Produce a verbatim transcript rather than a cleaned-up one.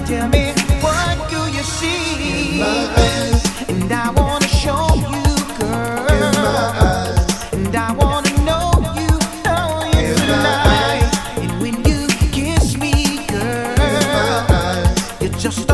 Tell me, what do you see? In my eyes. And I wanna show you, girl. In my eyes. And I wanna know you, know you In my tonight. eyes. And when you kiss me, girl, In my eyes. you're just